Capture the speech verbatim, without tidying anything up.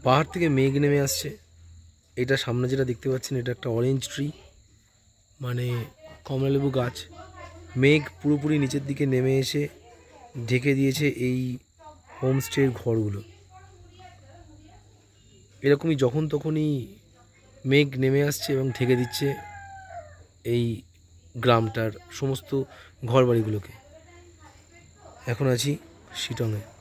পাহাড় থেকে মেঘ নেমে আসছে। এটা সামনে যেটা দেখতে পাচ্ছেন এটা একটা অরেঞ্জ ট্রি, মানে কমলালেবু গাছ। মেঘ পুরোপুরি নিচের দিকে নেমে এসে ঢেকে দিয়েছে এই হোমস্টের ঘরগুলো। এরকমই যখন তখনই মেঘ নেমে আসছে এবং ঢেকে দিচ্ছে এই গ্রামটার সমস্ত ঘরবাড়িগুলোকে। এখন আছি শিটংয়ে।